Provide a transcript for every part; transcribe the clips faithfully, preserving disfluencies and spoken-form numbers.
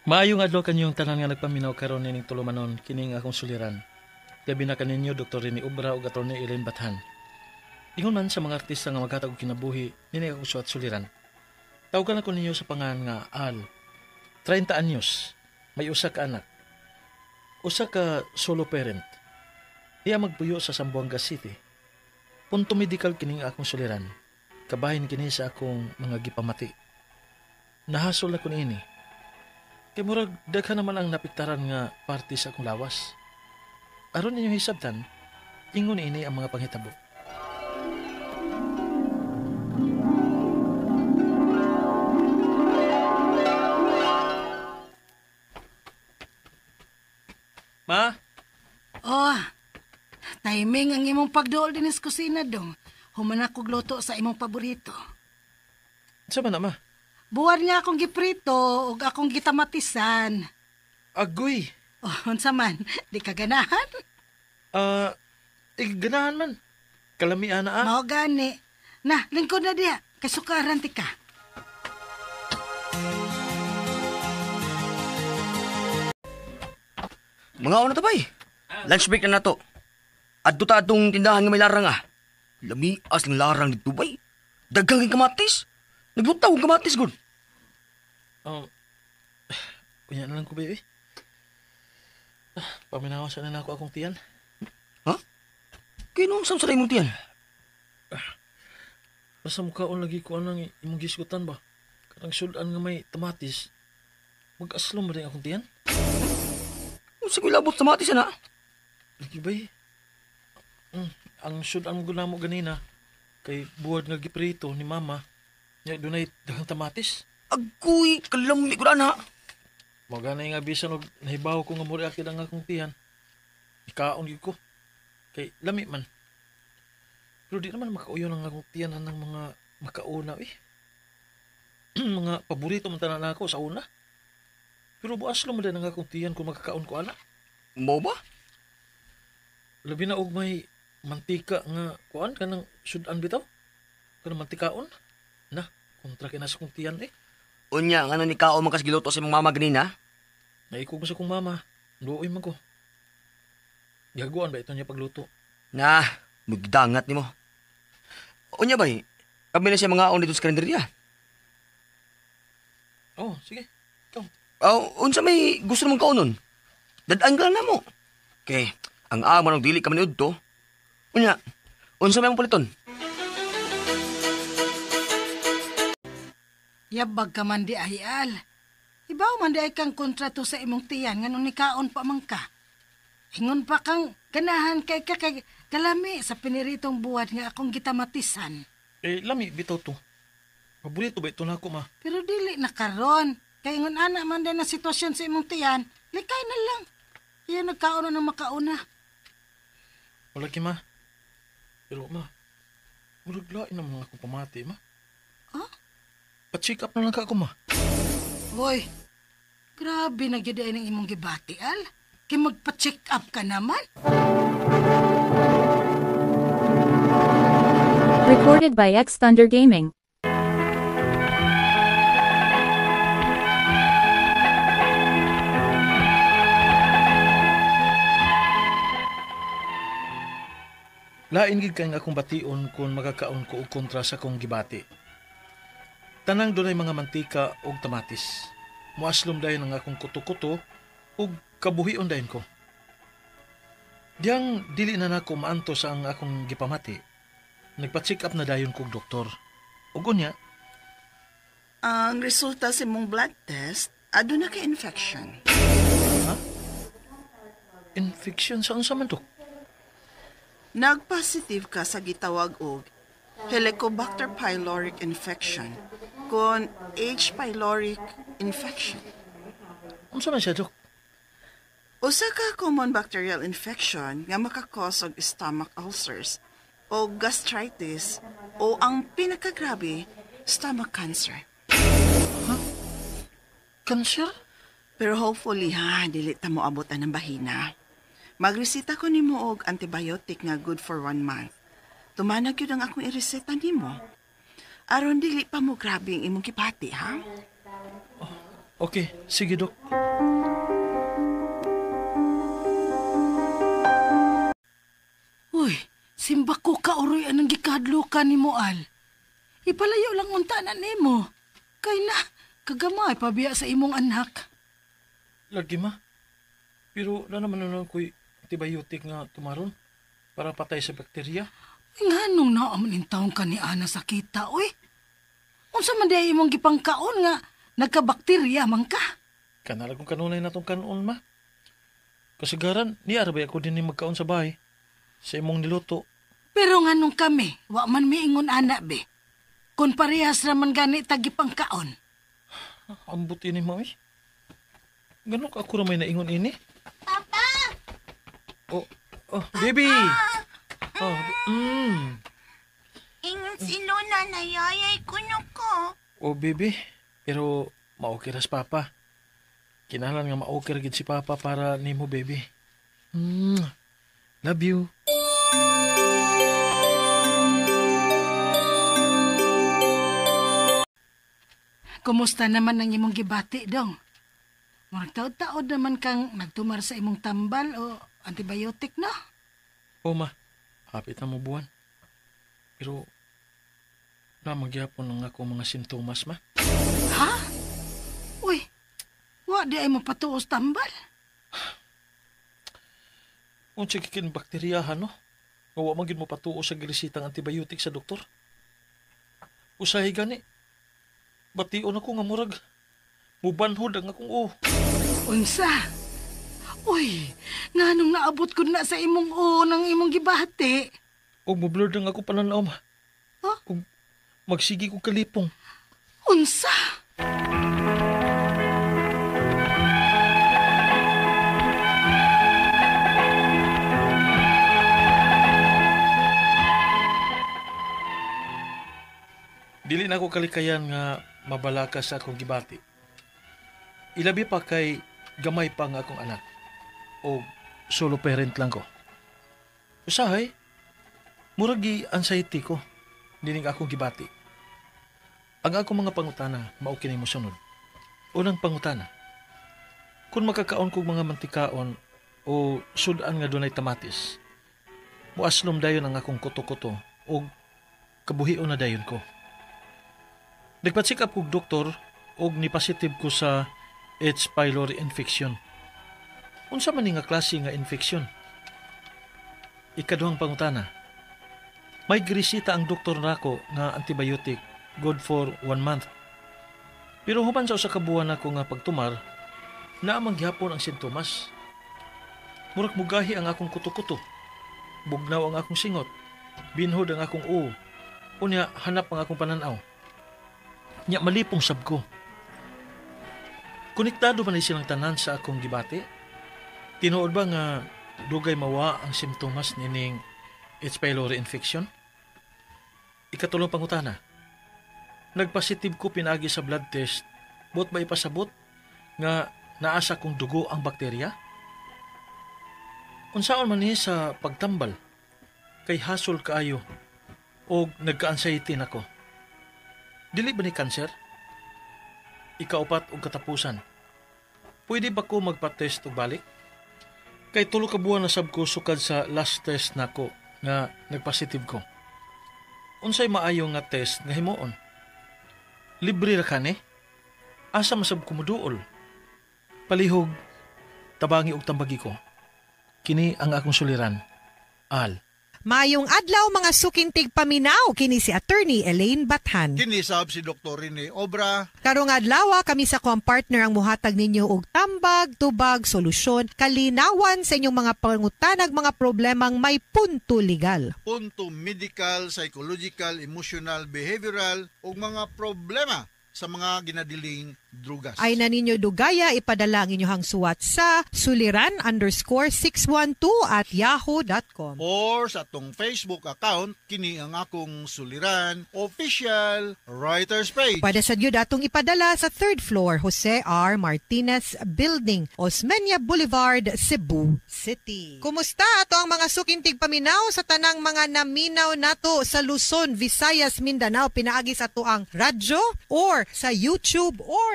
Maayong adlaw kanyong tanan nga nagpaminaw karon nining tulumanon kining akong suliran. Labi na kaninyo Doktor Rini Ubra ug Atty. Elaine Bathan. Ingon man sa mga artista nga maghatag og kinabuhi nini akong suwat suliran. Tawagan ako ninyo sa pangan nga Al. thirty anyos, may usa ka anak. Usa ka solo parent. Iya magpuyo sa Zamboanga City. Punto medical kining akong suliran. Kabahin kini sa akong mga gipamati. Nahasol ako niini. Kay murag daghan naman ang napiktaran nga parte sa akong lawas. Aron ninyo hisabtan, ingon ini ang mga panghitabo. Ma? Oh, timing ang imong pagduol din sa kusina dong. Human ako gluto sa imong paborito. Sa man na, ma? Buwan nga akong giprito ug akong gitamatisan. Agoy! Oh, unsa man, di ka ganahan? Ah, uh, eh, ganahan man. Kalamian na ah. Mao gani. Na, lingkod na diha. Kay sukaran ti ka. Mga una tabay. Lunch break na nato. Adto ta atong tindahan nga may larang ah. Lamias ng larang dito bay. Daghang kay kamatis. Nagbutaw og kamatis gud. Um, kunya na lang ko ba eh. Ah, paminawasan na ako akong tiyan. Ha? Kinong sam sa imong tiyan? Basta mukhaon lagi ko anang imong gisgutan ba? Kanang sudan nga may tamatis. Mag-aslom ba rin akong tiyan? Sa ko labot sa matis na. Lagi ba eh? Mm, ang sudan mo mo ganina, kay buwad nga giprito ni mama, niya dunay daghang tamatis. Agoy, kalami ko na. Magana nga bisan og nahibaw ko nga muri akid ang akong tiyan. Ikaon gyud ko. Kay lami man. Pero di naman makauyon ang akong tiyan ng mga makauna eh. Mga paborito man tanan ako sa una. Pero buas lang mo din ang akong tiyan kung makakaon ko ana. Mo ba? Labi na og may mantika nga kuan kanang sudan bitaw. Kanang mantikaon. Na, kontra kina sa kong tiyan eh. Unya, nga ni kao makas giluto sa imong mama ganina? Naikog sa kong mama. Luoy man ko. Gaguan ba ito niya pagluto? Na, mugdangat nimo. Unya bay, kami na siya mga on dito sa kalendarya. Oh, sige. Ikaw. Oh, unsa may gusto mong kaunon? Dadaan ka lang na mo. Okay, ang amo ng dili ka maniud to. Unya, unsa may mong paliton? Yabag ka man di ay al. Ibaw man di ay kang kontrato sa imong tiyan nga nung nikaon pa man ka. Ingon pa kang ganahan kay ka kay kalami sa piniritong buwan nga akong gitamatisan. Eh, lami bitaw to. Paborito ba ito na ako, ma? Pero dili na karon. Kay ingon ana man din ang sitwasyon sa imong tiyan, likay na lang. Iya nagkaon na ng makauna. Wala ki, ma. Pero, ma, muraglain naman akong pamati, ma. Huh? Pa-check up na lang ka ako, ma. Hoy, grabe na gyud ay ng imong gibati, al. Kay magpa-check up ka naman. Recorded by X Thunder Gaming. Lain gid kay nga akong bation kung makakaon ko og kontra sa akong gibati. Tanang dunay mga mantika ug tamatis. Muaslom dayon ang akong kuto-kuto ug kabuhion dayon ko. Diyang dili na nako maanto sa ang akong gipamati. Nagpa-check up na dayon kog doktor. Ug unya, ang resulta sa mong blood test, aduna ka infection. ha? Infection sa unsa man to? Nag-positive ka sa gitawag og Helicobacter pylori infection kon H. pylori infection. Unsa man siya, dok? Usa ka common bacterial infection nga makakos og stomach ulcers o gastritis o ang pinakagrabe, stomach cancer. Cancer? Pero hopefully ha, dili ta mo abutan ng bahina. Magresita ko nimo og antibiotic nga good for one month. Tumanag yun ang akong ireseta nimo. Aron dili pa mo grabe ang imong kipati, ha? Okay, sige Dok. Uy, simba ko ka uroy anang gikadlo ka ni mo, Al. Ipalayo lang unta na nimo. Kay na, kagamay pabiya sa imong anak. Lagi ma. Pero na naman na ko'y antibiotic nga tumaron para patay sa bakterya. Nga nung naaman in taong ka ni Ana sa kita, uy. Unsa man day imong gipangkaon nga nagkabakterya man ka. Kanala kong kanunay na tong kanon ma. Kasagaran, ni arabay ako din ni magkaon sa bahay. Sa imong niluto. Pero nga nung kami, wa man miingon ana be. Kung parehas raman gani tagipangkaon. Ambot ini mami. Ganun ka ako ramay naingon ini. Papa! Oh, oh, baby! Oh, mm. Ingon si Luna na yayay ko no ko. Oh, baby. Pero maukiras papa. Kinahalan nga maukir gid si papa para nimo, baby. Mm. Love you. Kumusta naman ang imong gibati, dong? Murag taod-taod naman kang nagtumar sa imong tambal o antibiotic, no? Oh, ma. Hapit na mo buwan. Pero, namagyapon lang ako mga sintomas, ma. Ha? Uy, wa di ay mapatuos tambal. Unsa kikin bakteryahan, no? Nga wa man gid mo patuo sa gilisitang antibiotic sa doktor. Usahay gani. Bation ako nga murag. Mubanhod ang akong oh. Unsa? Uy, nganong naabot ko na sa imong o ng imong gibati. O mublur ang ako pananaw, ma. Huh? O magsigi ko kalipong. Unsa? Dili na ako kalikayan nga mabalaka sa akong gibati. Ilabi pa kay gamay pa nga akong anak. O solo parent lang ko. Usahay, murag anxiety ko. Dining akong gibati. Ang akong mga pangutana, mao kini mo sunod. Unang pangutana. Kung makakaon kog mga mantikaon o sudan nga dunay tamatis, muaslom dayon ang akong kuto-kuto o kabuhion na dayon ko. Nagpa-check up kog doktor og ni-positive ko sa H. pylori infection. Unsa man ni nga klase nga infection? Ikaduhang pangutana. May girisita ang doktor nako nga antibiotic good for one month. Pero human sa usa ka buwan ako nga pagtumar, naamang gyapon ang sintomas. Murag mugahi ang akong kuto-kuto. Bugnaw ang akong singot. Binhod ang akong uo. Unya hanap ang akong pananaw. Nya malipong sab ko. Konektado man ni silang tanan sa akong gibati? Tinuod ba nga dugay mawa ang simptomas nining H. pylori infection? Ikatulong pangutana. Nagpositive ko pinagi sa blood test, bot ba ipasabot nga naasa kong dugo ang bakterya? Unsaon man ni sa pagtambal, kay hasol kaayo o nagka-anxiety nako. Dili ba ni cancer? Ikaupat og katapusan. Pwede ba ko magpa-test og balik? Kay tulo ka buwan na sab ko sukad sa last test nako nga nagpositive ko. Unsay maayo nga test nga himuon? Libre ra kani? Asa masab ko moduol? Palihog, tabangi og tambagi ko. Kini ang akong suliran. Al. Mayong adlaw mga sukintig paminaw kini si Attorney Elaine Bathan. Kinisab si Doktor Rene Obra. Karong adlaw kami sa kuang partner ang muhatag ninyo og tambag, tubag, solusyon, kalinawan sa inyong mga pangutanag mga problemang may punto legal. Punto medical, psychological, emotional, behavioral ug mga problema sa mga ginadiling drugas. Ay na ninyo dugaya ipadala ang inyong suwat sa suliran underscore six one two at yahoo dot com. Or sa atong Facebook account, kini ang akong suliran, official writer's page. Pwede sa diyo datong ipadala sa third floor, Jose R. Martinez Building, Osmeña Boulevard, Cebu City. Kumusta ato ang mga sukintig paminaw sa tanang mga naminaw nato sa Luzon, Visayas, Mindanao, pinaagi sa ato ang radyo or sa YouTube or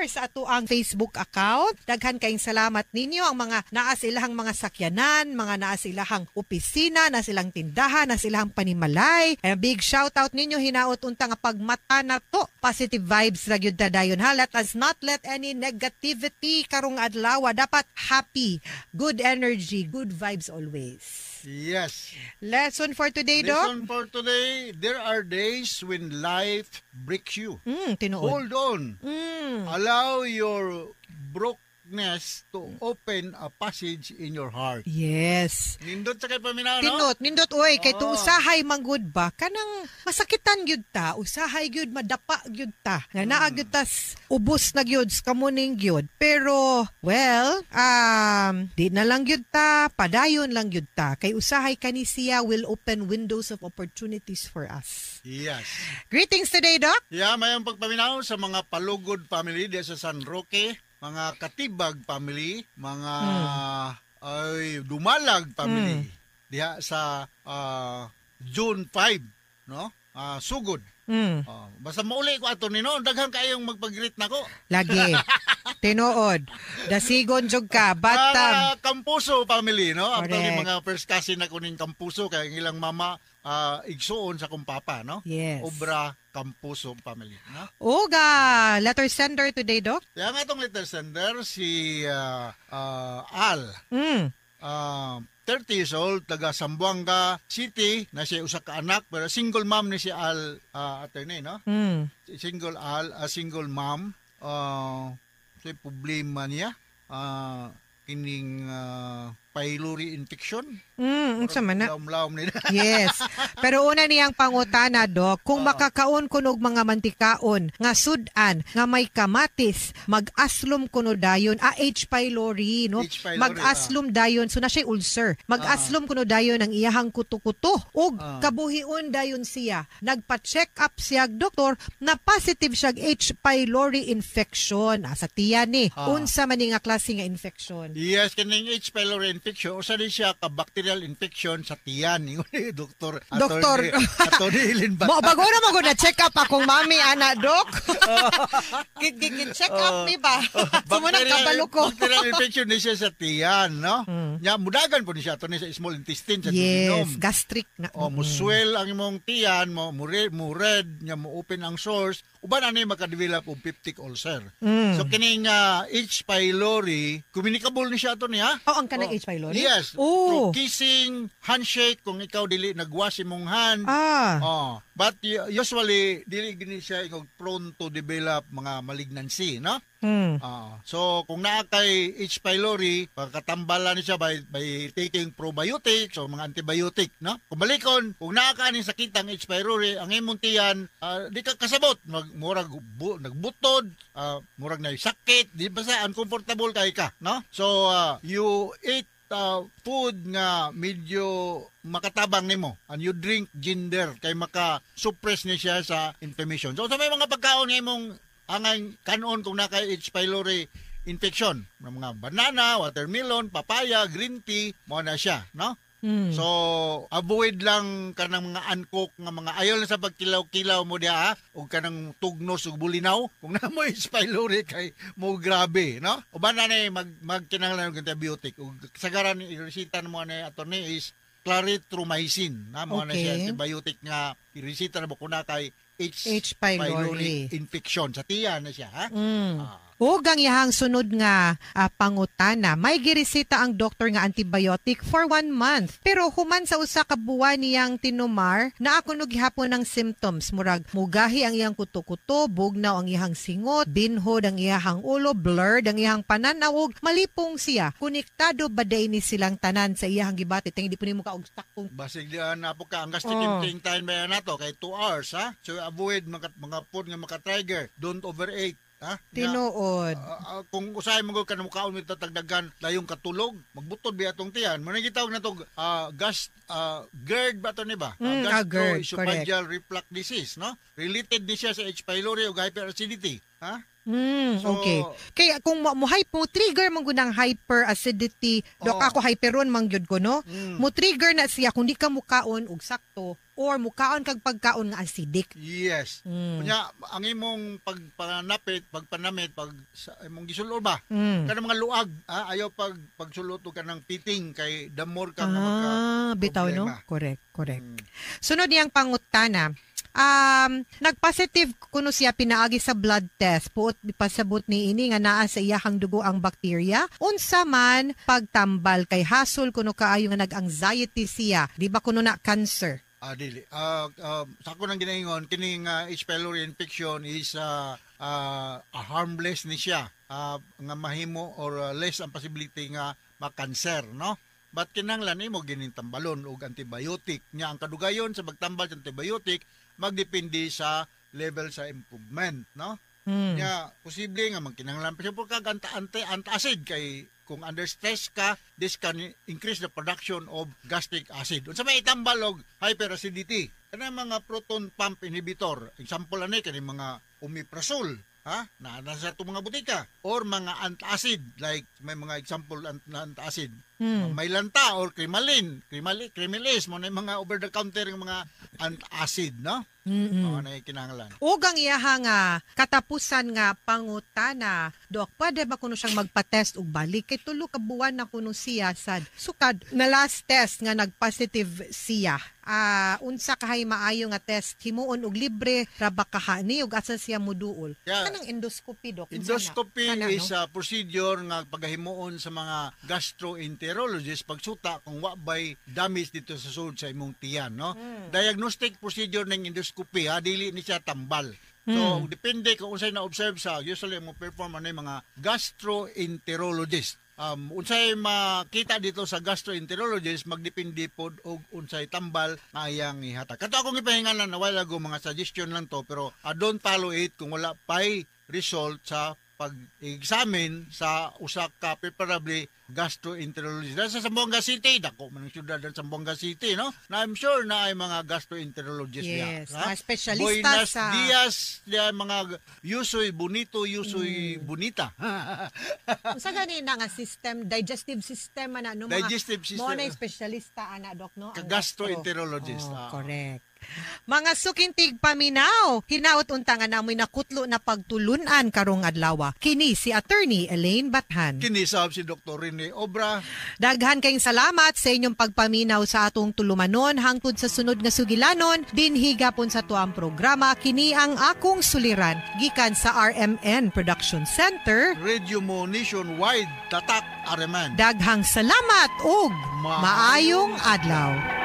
share sa ato ang Facebook account. Daghan kayong salamat ninyo ang mga naa silahang mga sakyanan, mga naa silahang opisina, na silang tindahan, na silang panimalay. And a big shout out ninyo hinaot unta nga pagmata na to. Positive vibes ra gyud ta dayon ha. Let us not let any negativity karong adlaw. Dapat happy, good energy, good vibes always. Yes. Lesson for today, Doc? Listen for today, there are days when life breaks you. Mm, tinuod. Hold on. Mm. Allow your brokenness to open a passage in your heart. Yes. Nindot sa kay paminaw, no? Tinot, nindot oy kay to Oo. usahay manggod ba kanang masakitan gyud ta, usahay gyud madapa gyud ta. Nga naa gyud tas ubos na gyud kamuning gyud. Pero well, um di na lang gyud ta, padayon lang gyud ta kay usahay kani siya will open windows of opportunities for us. Yes. Greetings today, Doc. Yeah, mayong pagpaminaw sa mga palugod family diya sa San Roque, mga Katibag family, mga ay Dumalag family diha sa ah, June five, no? Ah, sugod. Mm, Oh, basta mauli ko ato nino, daghan kayong magpag-greet nako. lagi. Tinuod. Dasigon jud ka, but um, Mga Campuso family, no? After Correct. ni mga first cousin na kuning Campuso kay ang ilang mama ah, igsuon sa kong papa, no? yes. Obra Campuso family, no? Oga, letter sender today, Doc. Kaya nga itong letter sender, si ah, ah, Al, Mm. ah, thirty years old, taga Zamboanga City, na siya usa ka anak, pero single mom ni si Al, ah, attorney, no? Mm. Single Al, a single mom, uh, so problema niya, ah, kining ah, pylori infection. Mm, unsa man na? Laom-laom nila. Yes. Pero una niyang pangutana, Dok, kung makakaon kunog mga mantikaon nga sudan nga may kamatis, mag-aslom kuno dayon a H pylori, no? H. pylori, Mag-aslom dayon so na siya ulcer. Mag-aslom kuno dayon ang iyahang kuto-kuto ug Ah. kabuhion dayon siya. Nagpa-check up siya doktor na positive siya H. pylori infection. Asa tiyan ni. Ah. Unsa man ni nga klase nga infection? Yes, kaning H. pylori infection, usa din siya ka bacterial infection sa tiyan. Ingon ni doktor. Doktor. Ato ni Ilin Mo bago na mo na check up akong mami ana, Dok. Check up mi ba? Sumunod kabalo ko. Bacterial infection ni siya sa tiyan, no? Mm. Nya mudagan po ni siya to ni sa small intestine sa duodenum. Yes, gastric na. O mo swell ang imong tiyan, mo mo red, mo red, nya mo open ang source, uban ani maka-develop og peptic ulcer. Mm. So kining ah, H. pylori, communicable ni siya to niya. Oh, ang kanang H. pylori? Yes. Oh. Through kissing, handshake, kung ikaw dili nagwash imong hand. Ah. Oh, but u- usually dili gini siya ingog prone to develop mga malignancy, no? Hmm. Ah, so kung naa kay H. pylori, pagkatambalan ni siya by, by taking probiotics o mga antibiotic, no? Kung balikon, kung naa ka ni sakitang H. pylori, ang imong tiyan, ah, di ka kasabot, mag murag bu, nagbutod, ah, murag na sakit, di ba sa uncomfortable kay ka, no? So ah, you eat uh, food nga medyo makatabang nimo and you drink ginger kay maka-suppress ni siya sa inflammation. So sa may mga pagkaon nga imong angay kanon kung na kay H. pylori infection, mga banana, watermelon, papaya, green tea, mo na siya, no? Hmm. So avoid lang kanang mga uncooked nga mga ayaw lang sa pagkilaw-kilaw mo diha o kanang tugnos ug bulinaw kung na mo H. pylori kay mo grabe, no? Uban na ni mag magkinahanglan og antibiotic ug sagaran ni resita mo ni attorney is clarithromycin na mo na siya Okay. antibiotic nga iresita na mo kuna kay H. H. pylori. infection sa tiyan na siya, ha? Mm. Ah. Ug ang iyahang sunod nga ah, pangutana, may giresita ang doktor nga antibiotic for one month. Pero human sa usa ka buwan niyang tinumar, naa kuno gihapon ng symptoms. Murag mugahi ang iyang kuto-kuto, bugnaw ang iyahang singot, binhod ang iyahang ulo, blurred ang iyahang pananaw, ug malipong siya. Konektado ba day ni silang tanan sa iyahang gibatit? Hindi po nimo ka og takong Basig diyan na po ka ang gastric Oh. emptying time ba na to kay two hours, ha? So avoid mga mga food nga maka-trigger, don't overeat, ha? Nga, tinuod. ah, ah, kung usahay mo ka na mukaon mit tatagdagan layong katulog, magbutod biya atong tiyan. Mo gitawag na to ah, gas ah, GERD ba to ni ba? Mm, ah, GERD, gastroesophageal reflux disease, no? Related ni siya sa H. pylori o hyperacidity, ha? Mm, So, okay. Kaya kung mo, mo, hype, mo trigger man gud ang hyperacidity, dok Oo. ako hyperon man gyud ko no. Mm. Mo trigger na siya kung di ka mukaon og sakto or mukaon kag pagkaon nga acidic. Yes. Mm. Kunya, ang imong pagpanapit, pagpanamit, pag sa imong gisulod ba? Mm. Kanang mga luag, ah, ayaw pag pagsulot ka ng piting kay the more ka nga magka Ah, bitaw no? problema. Correct, correct. Mm. Sunod niyang pangutana. Um, nagpositive kuno siya pinaagi sa blood test puot pasabot ni ini nga naa sa iyahang dugo ang bakterya unsa man pagtambal kay hasol kuno kaayo nga nag-anxiety siya di ba kuno na cancer. Ah, dili. Ah, ah, sa ako nang ginaingon, kining uh, H. pylori infection is uh, uh, a harmless ni siya. Ah, nga mahimo or uh, less ang possibility nga makanser, no? But kinanglan imo ginintambalon og antibiotic. Nya ang kadugayon sa pagtambal sa antibiotic magdepende sa level sa improvement, no? Mm. Nya posible nga magkinanglan pa siya po kag anta-ante antacid kay kung under stress ka, this can increase the production of gastric acid. Unsa may itambal og hyperacidity? Kanang mga proton pump inhibitor, example ani kani mga omeprazole, ha? Na nasa to mga butika or mga antacid like may mga example ant- na antacid. Mm. May lanta or crimalin, crimali, crimilis mo na yung mga over the counter yung mga antacid, no? Mm-mm. Mga na kinahanglan. Ug ang iyaha nga katapusan nga pangutana, dok, pwede ba kuno siyang magpa-test og balik kay tulo ka buwan na kuno siya sad. Sukad na last test nga nag-positive siya. Ah, unsa kahay maayo nga test himuon og libre ra ba kahani ug asa siya moduol. Yeah. Kanang endoscopy dok. unsa na? Endoscopy Kana, is no? a procedure nga pagahimuon sa mga gastroenterologist pagsuta kung wa bay damage dito sa sulod sa imong tiyan, no? Mm. Diagnostic procedure ng endoscopy, ha, dili ni siya tambal. So, Mm. depende kung unsay na-observe sa, usually mo perform ano yung mga gastroenterologist. Um, unsay makita dito sa gastroenterologist magdepende pod og unsay tambal nga iyang ihatag. Kato akong ipahingalan na wala go mga suggestion lang to pero uh, don't follow it kung wala pay result sa pag-examine sa usa ka preferably gastroenterologist. Dahil sa Zamboanga City, dako man ang syudad sa Zamboanga City, no? Na I'm sure na ay mga gastroenterologist Yes, niya. mga espesyalista Buenas sa- Dias, diya, mga yusoy bonito, yusoy Mm. bonita. Unsa gani na nga system, digestive system ana no mga Digestive system. mo na espesyalista ana dok no. Ka ang gastroenterologist. gastro. Ah. Oh, correct. Mga sukintig paminaw, hinaut unta nga namoy nakutlo na pagtulunan karong adlaw. Kini si Attorney Elaine Bathan. Kinisab si Doktor Rene Obra. Daghan kayong salamat sa inyong pagpaminaw sa atong tulumanon hangtod sa sunod nga sugilanon dinhi gapon sa tuang programa kini ang akong suliran gikan sa R M N Production Center. Radio mo nationwide tatak areman. Daghang salamat ug Ma- maayong adlaw.